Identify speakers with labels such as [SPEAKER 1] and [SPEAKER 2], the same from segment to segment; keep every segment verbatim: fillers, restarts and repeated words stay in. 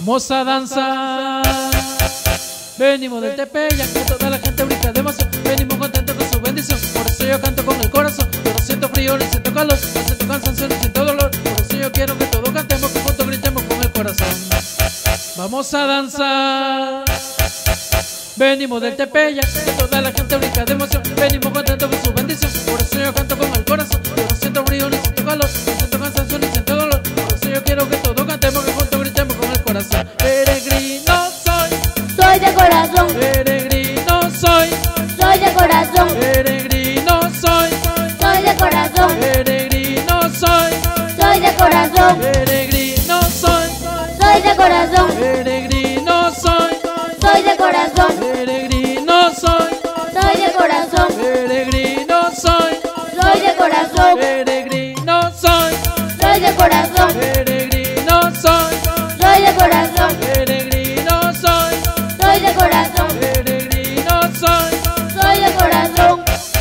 [SPEAKER 1] Vamos a danzar. Venimos del Tepeyac, que toda la gente brinca de emoción. Venimos contentos con su bendición. Por eso yo canto con el corazón. Yo no siento frío ni siento calor, no siento cansancio ni siento dolor. Por eso yo quiero que todos cantemos, que juntos gritemos con el corazón. Vamos a danzar. Venimos del Tepeyac, que toda la gente brinca de emoción. Venimos contentos con su bendición. Por eso yo canto con el corazón. Yo no siento frío ni siento calor, no siento cansancio ni siento dolor. Por eso yo quiero que todos cantemos, que juntos gritemos con el corazón. Peregrino soy,
[SPEAKER 2] soy de corazón.
[SPEAKER 1] Peregrino soy,
[SPEAKER 2] soy de corazón.
[SPEAKER 1] Peregrino soy,
[SPEAKER 2] soy de corazón.
[SPEAKER 1] Peregrino soy,
[SPEAKER 2] soy de corazón.
[SPEAKER 1] Peregrino soy,
[SPEAKER 2] soy de corazón.
[SPEAKER 1] Peregrino soy,
[SPEAKER 2] soy de corazón.
[SPEAKER 1] Peregrino soy,
[SPEAKER 2] soy de corazón.
[SPEAKER 1] Peregrino soy,
[SPEAKER 2] soy de corazón.
[SPEAKER 1] Peregrino soy,
[SPEAKER 2] soy de corazón.
[SPEAKER 1] Peregrino soy,
[SPEAKER 2] soy de corazón.
[SPEAKER 1] Peregrino soy,
[SPEAKER 2] soy de corazón.
[SPEAKER 1] Peregrino soy.
[SPEAKER 2] soy de corazón.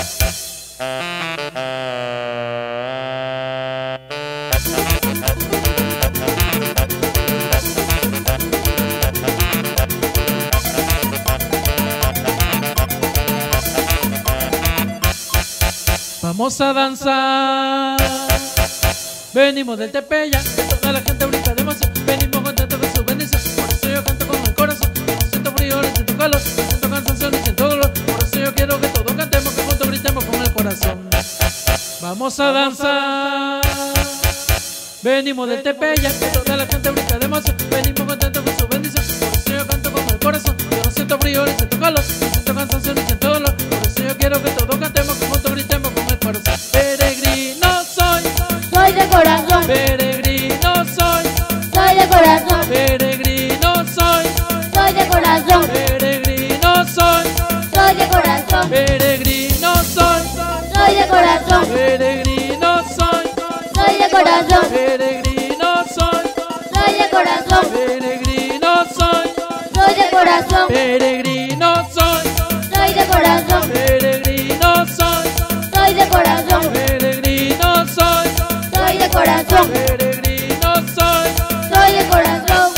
[SPEAKER 1] Vamos a danzar. Venimos del Tepeyac, que toda la gente brinca de emoción. Venimos contentos con su bendición. Por eso yo canto con el corazón. No siento frío ni siento calor, no siento cansancio ni siento dolor. Por eso yo quiero que todos cantemos, que juntos gritemos con el corazón. Vamos a danzar. Venimos del Tepeyac, que toda la gente brinca de emoción. Venimos contentos con su bendición. Por eso yo canto con el corazón. Yo no siento frío ni siento calor, no siento cansancio ni siento dolor. Por eso yo quiero que todos cantemos, que juntos gritemos con el corazón. Peregrino soy,
[SPEAKER 2] soy de corazón.
[SPEAKER 1] peregrino soy,
[SPEAKER 2] soy de corazón.
[SPEAKER 1] peregrino soy,
[SPEAKER 2] soy de corazón.
[SPEAKER 1] peregrino soy,
[SPEAKER 2] soy de corazón.
[SPEAKER 1] peregrino soy,
[SPEAKER 2] soy de corazón.
[SPEAKER 1] peregrino soy,
[SPEAKER 2] soy de corazón.
[SPEAKER 1] peregrino soy,
[SPEAKER 2] soy de corazón.
[SPEAKER 1] peregrino soy,
[SPEAKER 2] soy de corazón.
[SPEAKER 1] peregrino soy,
[SPEAKER 2] soy de corazón.
[SPEAKER 1] peregrino soy,
[SPEAKER 2] soy de corazón.
[SPEAKER 1] peregrino soy,
[SPEAKER 2] soy de corazón.
[SPEAKER 1] peregrino soy.
[SPEAKER 2] soy de corazón.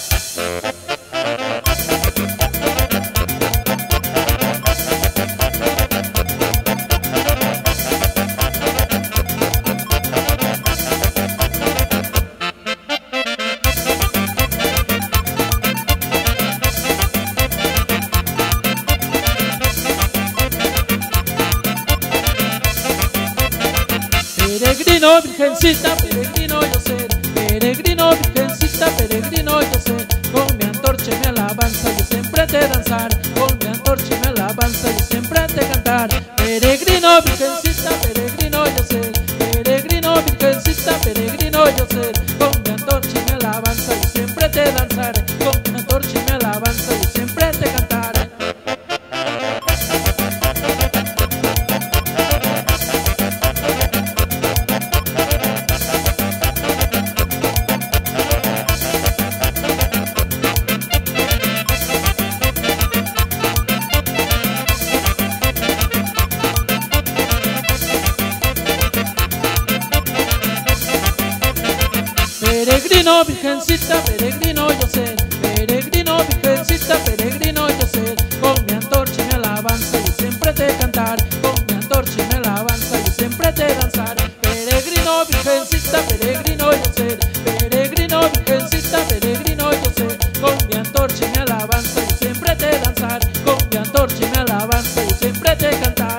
[SPEAKER 1] Peregrino, virgencita, peregrino yo sé. Peregrino, virgencita, peregrino yo sé. Con mi antorcha y mi alabanza yo siempre te danzar. Con mi antorcha y mi alabanza yo siempre te cantar. Peregrino, virgencita, peregrino yo sé. Peregrino, virgencita, peregrino yo sé. Con mi antorcha y mi alabanza yo siempre te danzar. Con mi antorcha y mi alabanza yo siempre te cantar. Peregrino, virgencita, peregrino yo sé. Peregrino, virgencita, peregrino yo sé. Con mi antorcha y mi alabanza yo siempre te cantar. Con mi antorcha y mi alabanza yo siempre te danzar. Peregrino, virgencita, peregrino yo sé. Peregrino, virgencita, peregrino yo sé. Con mi antorcha y mi alabanza yo siempre te danzar. Con mi antorcha y mi alabanza yo siempre te cantar.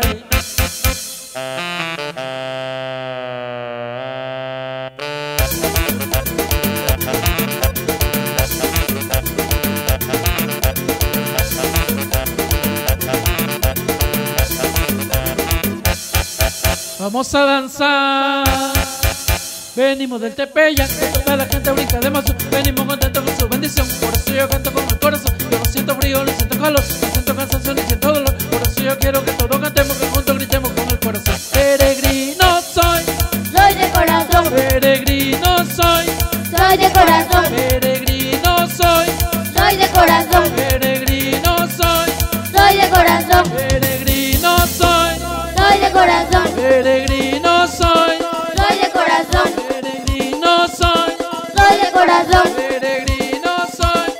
[SPEAKER 1] Vamos a danzar. Venimos del Tepeyac, que toda la gente brinca de emoción. Venimos contentos con su bendición. Por eso yo canto con el corazón. Yo no siento frío ni siento calor, no siento cansancio ni siento dolor. Por eso yo quiero que todos cantemos, que juntos gritemos con el corazón. Peregrino soy,
[SPEAKER 2] soy de corazón.
[SPEAKER 1] peregrino soy,
[SPEAKER 2] soy de corazón.
[SPEAKER 1] peregrino soy,
[SPEAKER 2] soy de corazón.
[SPEAKER 1] peregrino soy,
[SPEAKER 2] soy de corazón.
[SPEAKER 1] peregrino soy,
[SPEAKER 2] soy de corazón.
[SPEAKER 1] peregrino soy,
[SPEAKER 2] soy de corazón.
[SPEAKER 1] peregrino soy,
[SPEAKER 2] soy de corazón.
[SPEAKER 1] peregrino soy.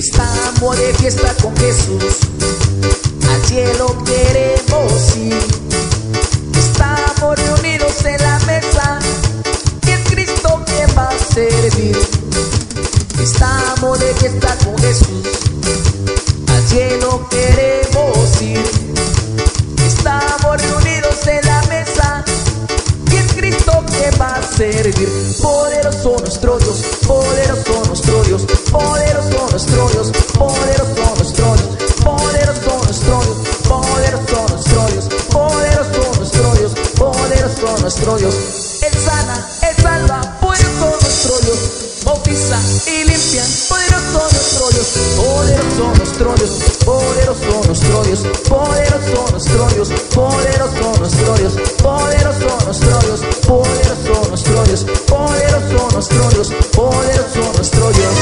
[SPEAKER 3] Estamos de fiesta con Jesús, al cielo queremos ir. Estamos reunidos en la mesa y es Cristo quien va a servir. Estamos de fiesta con Jesús, al cielo queremos ir. Estamos reunidos en la mesa y es Cristo quien va a servir. Poderoso nuestro Dios, poderoso nuestro Dios, poderoso nuestro Dios, poderoso nuestro Dios, poderoso nuestro Dios, poderoso nuestro Dios, poderoso nuestro Dios, poderoso nuestro Dios. Él sana, Él salva, poderoso nuestro Dios, bautiza y limpia, poderoso nuestro Dios, poderoso nuestro Dios, poderoso nuestro Dios, poderoso nuestro Dios, poderoso nuestro Dios, poderoso nuestro Dios, poderoso nuestro Dios, poderoso nuestro Dios, poderoso nuestro Dios.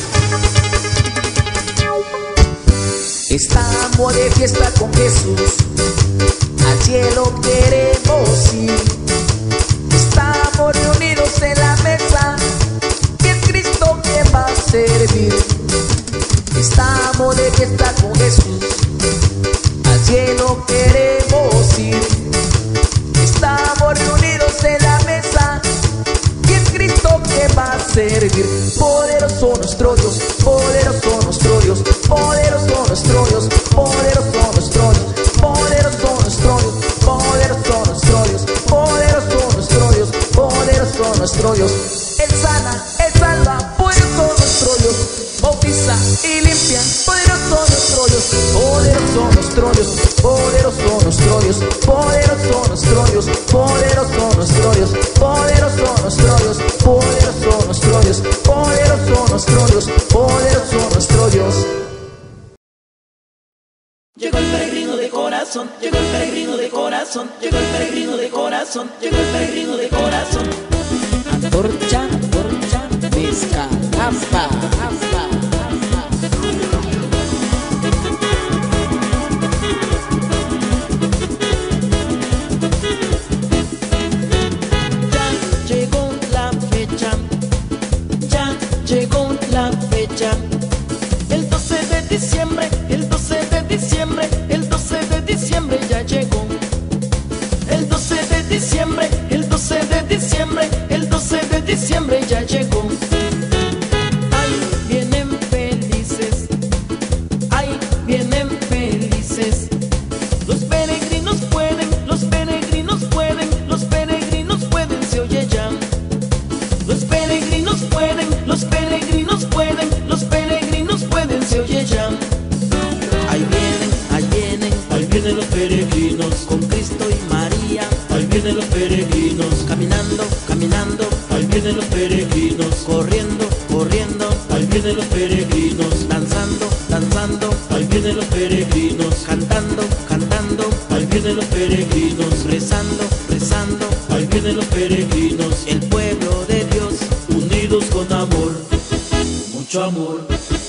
[SPEAKER 3] Estamos de fiesta con Jesús, al cielo queremos ir. Estamos reunidos en la mesa y es Cristo quien va a servir. Estamos de fiesta con Jesús, al cielo queremos ir. Estamos reunidos en la mesa y es Cristo quien va a servir. Poderoso nuestro Dios, poderoso nuestro Dios, poderoso nuestro Dios, poderoso nuestro Dios, poderoso nuestro Dios, poderoso nuestro Dios, poderoso nuestro Dios, poderoso nuestro Dios. Él sana, Él salva, poderoso nuestro Dios, bautiza y limpia, poderoso nuestro Dios, poderoso nuestro Dios, poderoso nuestro Dios, poderoso nuestro Dios, poderoso nuestro Dios, poderoso nuestro Dios, poderoso nuestro Dios, poderoso nuestro Dios, poderoso nuestro Dios.
[SPEAKER 4] Llegó el peregrino de corazón, llegó el peregrino de corazón, llegó el peregrino de corazón, llegó el peregrino de corazón.
[SPEAKER 3] Antorcha, antorcha, pesca, hasta, hasta.
[SPEAKER 4] Ya llegó la fecha, ya llegó la fecha. El doce de diciembre, el doce de diciembre, el doce de diciembre ya llegó. El doce de diciembre, el doce de diciembre, el doce de diciembre ya llegó. Ay, vienen felices, ay, vienen felices. Los peregrinos pueden, los peregrinos pueden, los peregrinos pueden, se oye ya. Los peregrinos pueden, los peregrinos pueden, los peregrinos pueden, se oye ya. Ahí vienen, ahí vienen, ahí vienen los peregrinos, con Cristo y María. Ahí vienen los peregrinos, caminando, caminando. Ahí vienen los peregrinos, corriendo, corriendo. Ahí vienen los peregrinos, danzando, danzando. Ahí vienen los peregrinos, cantando, cantando. Ahí vienen los peregrinos, rezando, rezando. Ahí vienen los peregrinos, el pueblo de Dios, unidos con amor, mucho amor.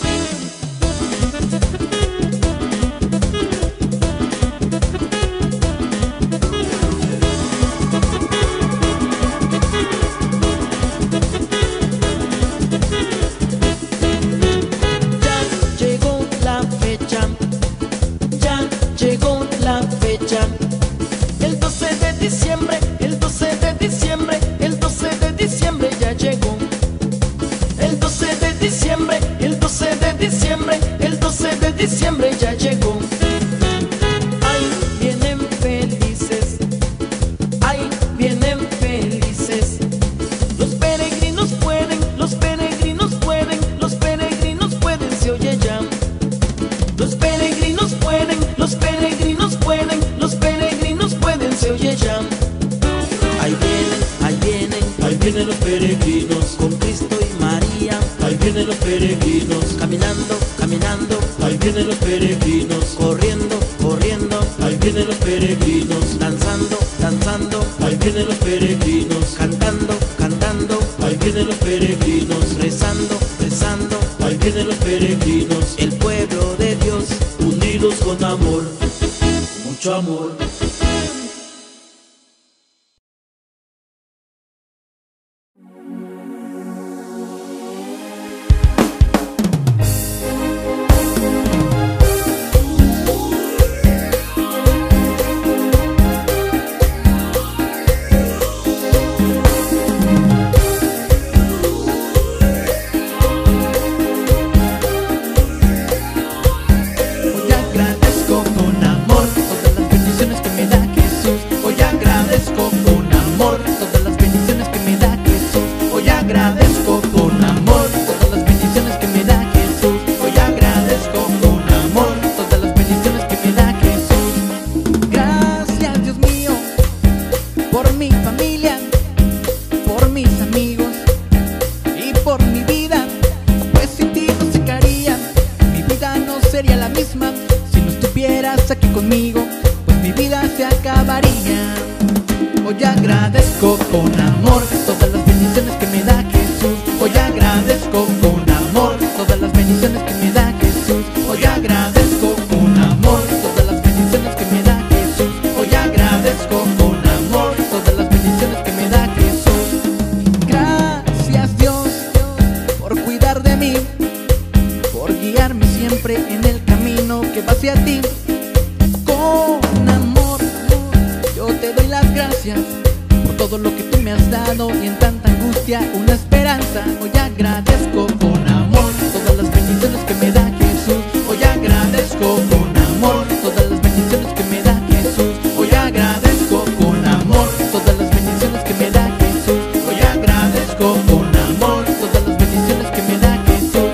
[SPEAKER 4] El doce de diciembre, el doce de diciembre, el doce de diciembre ya llegó. El doce de diciembre, el doce de diciembre, el doce de diciembre ya llegó. Ay, vienen felices, ay, vienen felices. Los peregrinos pueden, los peregrinos pueden, los peregrinos pueden, se oye ya. Los peregrinos pueden, los peregrinos pueden, los peregrinos pueden, se oye ya. Ahí vienen, ahí vienen, ahí vienen los peregrinos, con Cristo y María. Ahí vienen los peregrinos, caminando, caminando. Ahí vienen los peregrinos, corriendo, corriendo. Ahí vienen los peregrinos, danzando, danzando. Ahí vienen los peregrinos, cantando, cantando. Ahí vienen los peregrinos, rezando, rezando. Ahí vienen los peregrinos, el pueblo de Dios, unidos con amor, mucho amor. agradezco con amor todas las bendiciones que me da Jesús. Hoy agradezco con amor todas las bendiciones que me da Jesús. Gracias, Dios mío, por mi familia, por mis amigos y por mi vida, pues sin ti no sé qué haría. Mi vida no sería la misma si no estuvieras aquí conmigo, pues mi vida se acabaría. Hoy agradezco con amor todas las bendiciones que me da Jesús. Hoy agradezco con amor todas las bendiciones que me da Jesús. Hoy agradezco con amor todas las bendiciones que me da Jesús. Hoy agradezco con amor todas las bendiciones que me da Jesús. Gracias, Dios, por cuidar de mí, por guiarme siempre en el camino que va hacia ti. Con amor yo te doy las gracias por todo lo que tú me has dado y en tanta angustia una esperanza. Hoy agradezco con amor todas las bendiciones que me da Jesús. Hoy agradezco con amor todas las bendiciones que me da Jesús. Hoy agradezco con amor todas las bendiciones que me da Jesús. Hoy agradezco con amor todas las bendiciones que me da Jesús.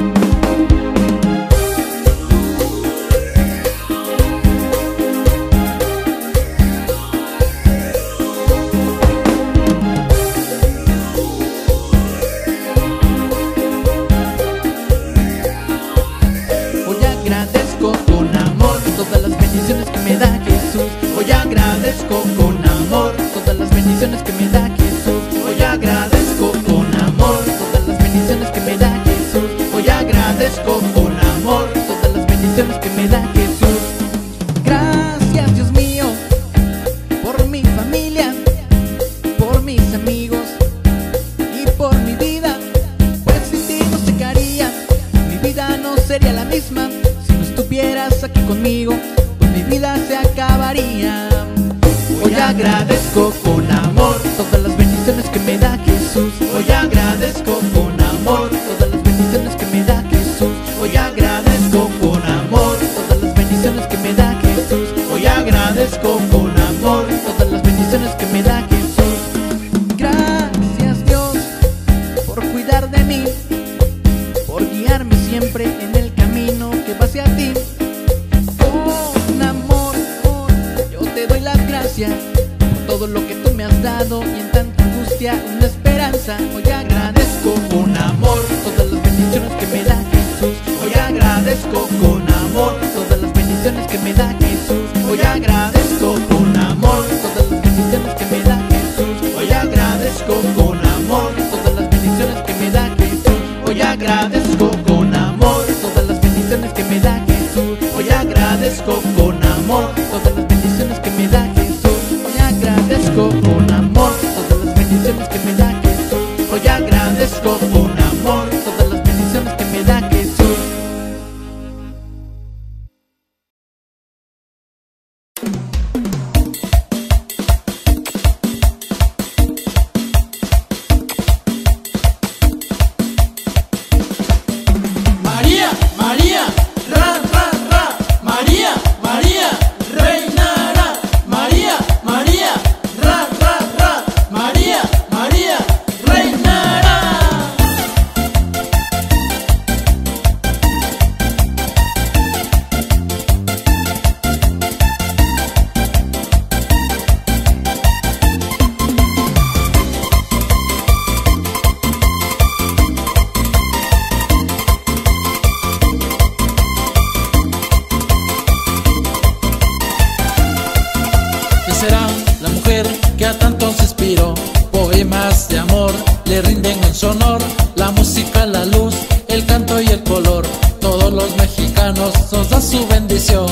[SPEAKER 4] Hoy agradezco con amor todas las bendiciones que me da Jesús. Hoy agradezco con amor todas las bendiciones que me da Jesús. Hoy agradezco con amor todas las bendiciones que me da Jesús. Hoy agradezco con amor todas las bendiciones que me da Jesús. Gracias, Dios mío, por mi familia, por mis amigos y por mi vida, pues sin ti no sé qué haría. Mi vida no sería la misma si no estuvieras aquí conmigo, pues mi vida se acabaría. Hoy agradezco con amor todas las bendiciones que me da Jesús. Hoy agradezco con amor todas las bendiciones que me da Jesús. Hoy agradezco con amor todas las bendiciones que me da Jesús. Hoy agradezco con amor todas las bendiciones que me da Jesús. Gracias, Dios, por cuidar de mí, por guiarme siempre en el camino que va hacia ti. Con amor yo te doy las gracias por todo lo que tú me has dado y en tanta angustia una esperanza. Hoy agradezco con amor todas las bendiciones que me da Jesús. Hoy agradezco con amor todas las bendiciones que me da Jesús. Hoy agradezco con amor todas las bendiciones que me da Jesús. Hoy agradezco con amor todas las bendiciones que me da Jesús. Hoy agradezco con amor todas las bendiciones que me da Jesús. Hoy agradezco con amor todas las bendiciones que me da Jesús. Hoy agradezco con amor todas las bendiciones que me da Jesús. Hoy agradezco con amor todas las bendiciones que me da Jesús.
[SPEAKER 1] María, María, ra, ra, ra. María, María, reinará. María, María, ra, ra, ra. María, María, reinará. ¿Qué será la mujer que a tantos inspiró? Poemas de amor le rinden en su honor. La música, la luz, el canto y el color. Todos los mexicanos nos dan su bendición.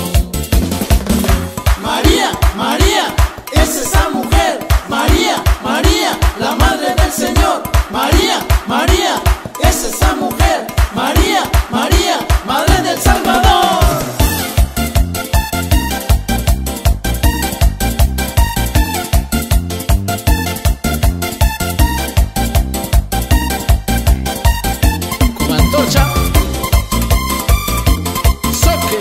[SPEAKER 1] María, María, es esa mujer. María, María, la madre del Señor. María, María, es esa mujer. María, María, madre del Salvador. Con antorcha, soque.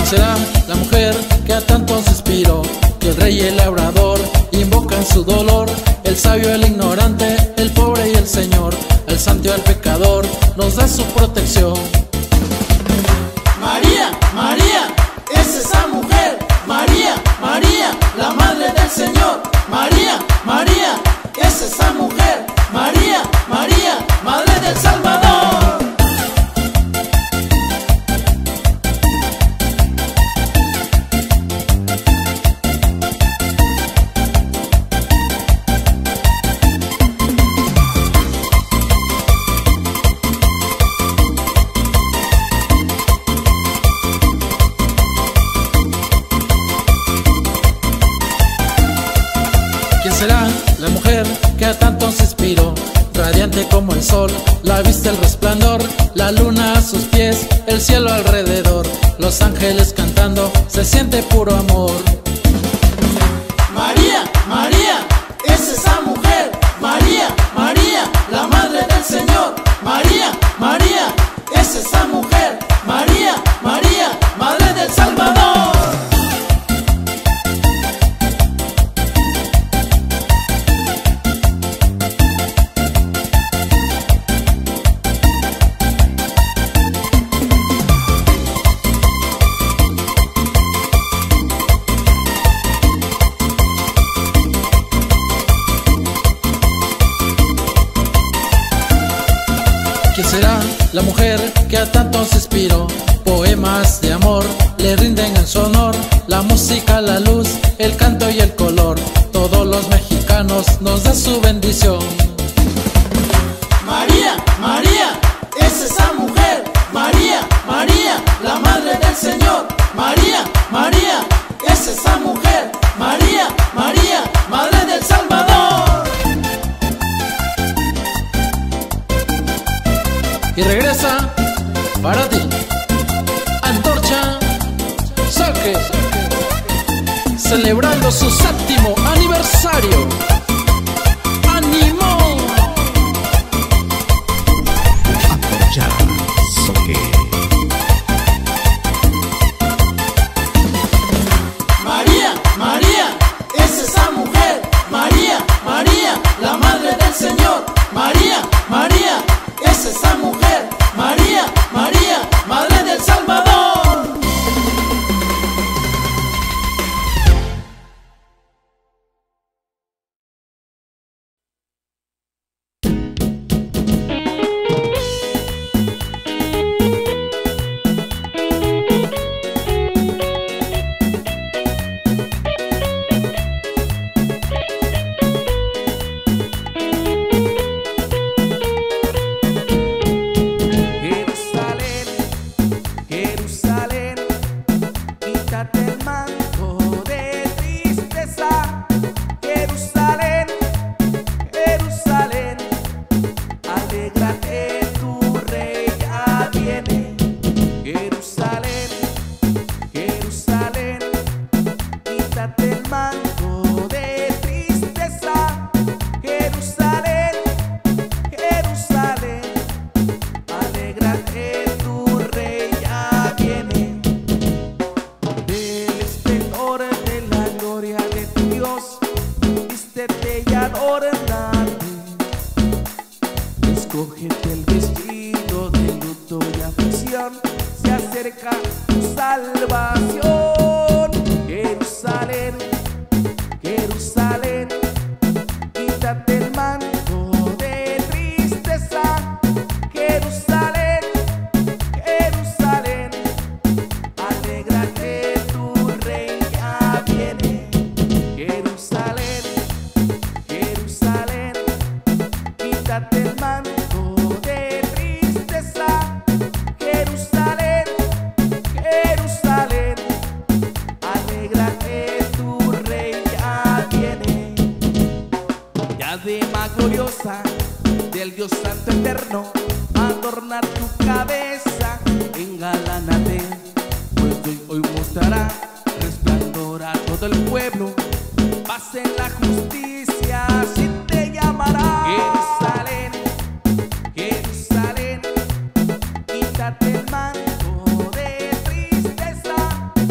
[SPEAKER 1] ¿Quién será la mujer que a tantos inspiró? Que el rey y el labrador invocan su dolor, el sabio, el ignorante, el pobre y el señor, el santo y el pecador nos da su protección.
[SPEAKER 4] María, María, es esa mujer. María, María, la madre del Señor. María, María, es esa mujer. María, María, madre del Salvador.
[SPEAKER 1] ¿Quién será la mujer que a tantos inspiró? Radiante como el sol, la vista el resplandor, la luna a sus pies, el cielo alrededor, los ángeles cantando, se siente puro amor.
[SPEAKER 4] María, María, es esa mujer. María, María, la madre del Señor. María, María, es esa mujer. María, María, madre del Salvador.
[SPEAKER 1] ¿Quién será la mujer que a tantos inspiró? Poemas de amor le rinden en su honor, la música, la luz, el canto y el color, todos los mexicanos nos da su bendición.
[SPEAKER 4] María, María, es esa mujer. María, María, la madre del Señor. María, María, es esa mujer. María, María, madre del Salvador.
[SPEAKER 1] Y regresa para ti, Antorcha Saque, celebrando su séptimo aniversario. ¡Ánimo!
[SPEAKER 5] Antorcha Saque.
[SPEAKER 4] María, María, es esa mujer. María, María, la madre del Señor. María, María, es esa mujer. María, María, madre del Salvador. Cógete el vestido de luto y aflicción, se acerca tu salvación. Jerusalén, Jerusalén, quítate el manto de tristeza. Jerusalén, Jerusalén, alégrate, tu rey ya viene. Jerusalén, Jerusalén, quítate el manto. Gloriosa del Dios Santo Eterno, adornar tu cabeza, engalánate, pues hoy, hoy mostrará resplandor a todo el pueblo, paz en la justicia, así te llamará. Jerusalén, Jerusalén, quítate el manto de tristeza.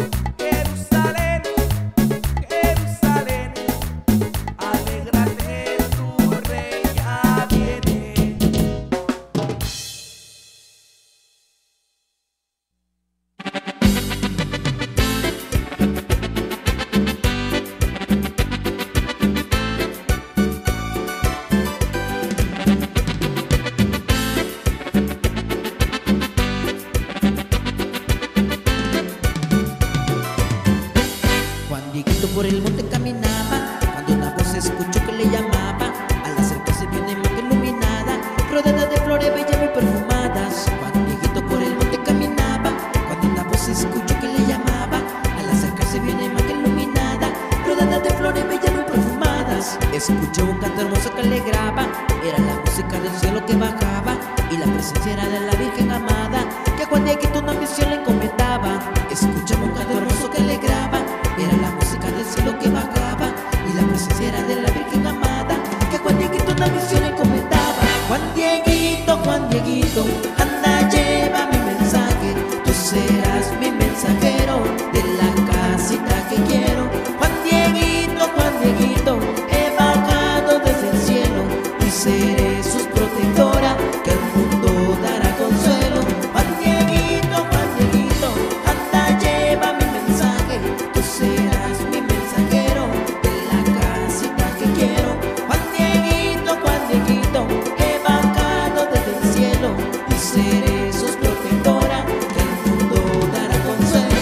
[SPEAKER 4] Dieguito por el monte caminaba, cuando una voz escuchó que le llamaba. Al acercarse vio una imagen iluminada, rodeada de flores bellas muy perfumadas. Juan Dieguito por el monte caminaba, cuando una voz escuchó que le llamaba. Al acercarse vio una imagen iluminada, rodeada de flores bellas muy perfumadas. Escuchó un canto hermoso que alegraba, era la música del cielo que bajaba, y la presencia era de la Virgen amada, que a Juan Dieguito una misión le encomendaba. Escuchaba un canto hermoso que alegraba, era la música del cielo que bajaba, y la presencia era de la Virgen amada, que a Juan Dieguito una misión le encomendaba. Juan Dieguito, Juan Dieguito, anda, lleva mi mensaje, tú serás mi mensajero de la casita que quiero. Juan Dieguito, Juan Dieguito, he bajado desde el cielo y seré sus protectora, que al mundo dará consuelo. Juan Dieguito, Juan Dieguito, anda, lleva mi mensaje, tú serás mi mensajero de la casita que quiero. Juan Dieguito, Juan Dieguito, he bajado desde el cielo y seré sus protectora, que al mundo dará consuelo.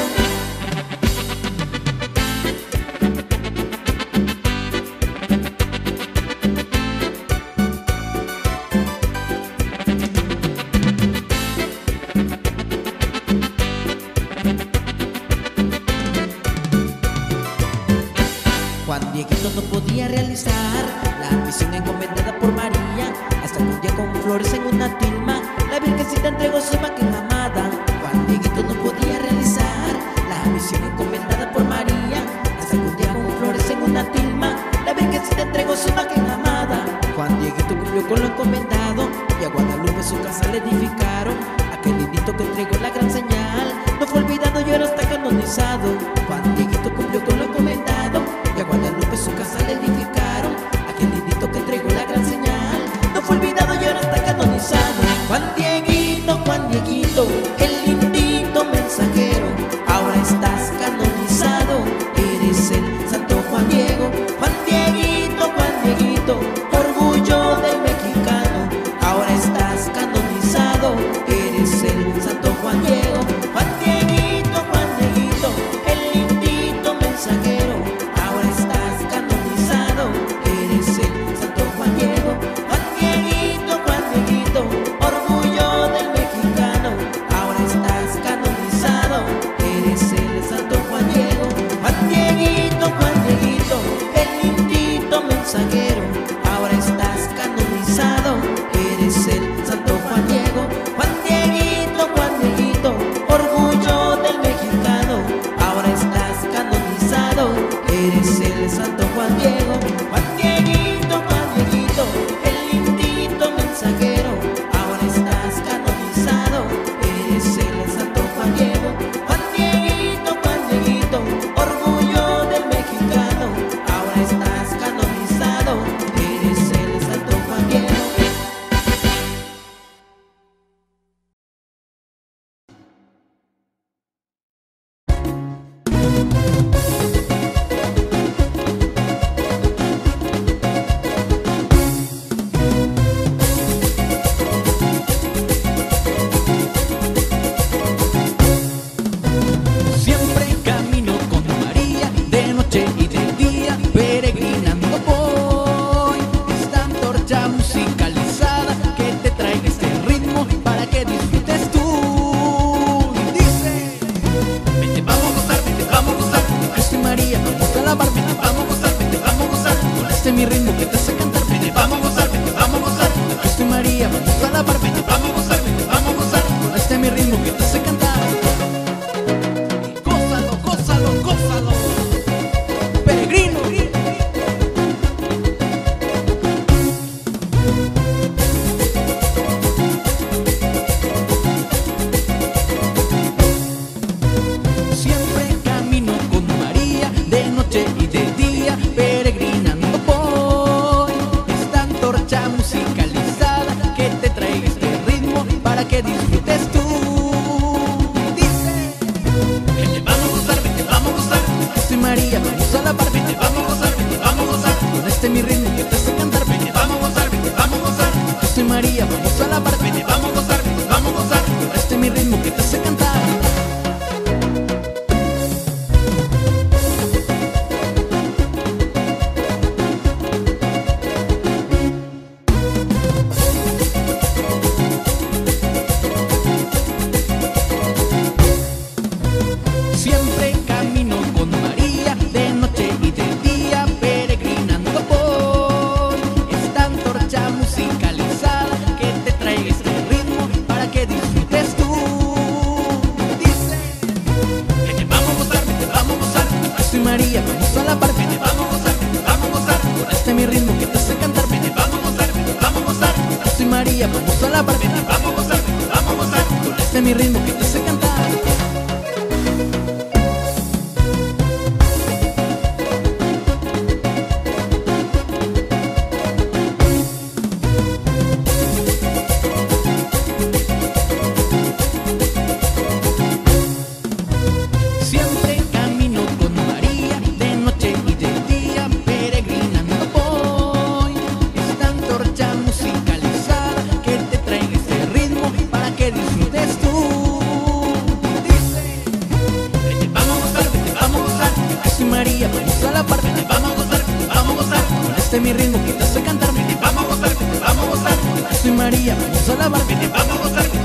[SPEAKER 4] Juan Dieguito no podía realizar la misión encomendada por María, hasta que un día con flores en una tilma la Virgencita entregó su imagen amada. Juan Dieguito no podía realizar la misión encomendada por María, hasta que un día con flores en una tilma la Virgencita entregó su imagen amada. Juan Dieguito cumplió con lo encomendado y a Guadalupe su casa le edificaron. Aquel lindito que entregó la gran señal no fue olvidado y ahora está canonizado. Juan Dieguito cumplió con lo encomendado y a Guadalupe su casa le edificaron. Aquel lindito que entregó la gran señal no fue olvidado y ahora está canonizado. Juan Dieguito, Juan Dieguito, el lindito mensajero, ahora estás canonizado, eres el santo Juan Diego. Juan Dieguito, Juan Dieguito, orgullo del mexicano, ahora estás canonizado, eres el santo Juan Diego. Juan Dieguito, Juan Dieguito, el lindito mensajero, ahora estás canonizado, eres el santo Juan Diego. Juan Dieguito, Juan Dieguito, orgullo del mexicano, ahora estás canonizado, eres el santo Juan Diego. Juan Dieguito, Juan Dieguito, el lindito mensajero, ahora estás canonizado, eres el santo Juan Diego. Juan Dieguito, Juan Dieguito, orgullo del mexicano, ahora estás canonizado, eres el santo Juan Diego. Juan Dieguito, Juan Dieguito, el lindito mensajero, ahora estás canonizado, eres el santo Juan Diego. Juan Dieguito, Juan Dieguito, orgullo del mexicano, ahora estás canonizado, eres el santo Juan Diego.
[SPEAKER 6] Siempre camino con María, de noche y de día, peregrinando voy. Esta antorcha musicalizada que te traiga este ritmo para que disfrutes tú. Y dice: vete, vamos a gozar, vete, vamos a gozar, con Cristo y María, vamos a alabar, vete, vamos a gozar, vete, vamos a gozar, con este mi ritmo que te hace cantar, vete, vamos a gozar, vete, vamos a gozar, con Cristo y María, vamos a alabar, vete, vamos a gozar, vete, vamos a gozar, con este mi ritmo que te hace cantar. Gózalo, gózalo, gózalo, peregrino. Siempre camino con María, de noche y de día, peregrinando voy. soy María, vamos a la parte, te vamos a gozar, te vamos a gozar. Con este mi ritmo que te hace cantar, te vamos a gozar, te vamos a gozar. Yo soy María, vamos a la parte, te vamos a gozar.